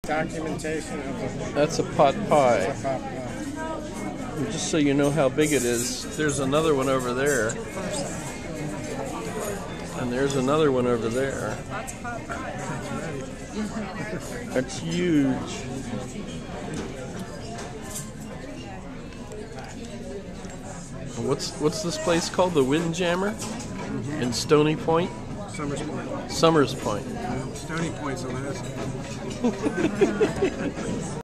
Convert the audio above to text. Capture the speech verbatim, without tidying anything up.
documentation of the... That's a pot pie. That's a pot pie. And just so you know how big it is, there's another one over there. And there's another one over there. Lots of pot pie. That's huge. What's what's this place called? The Windjammer? Mm-hmm. In Stony Point? Summers Point. Summers Point. Stony Point's on this.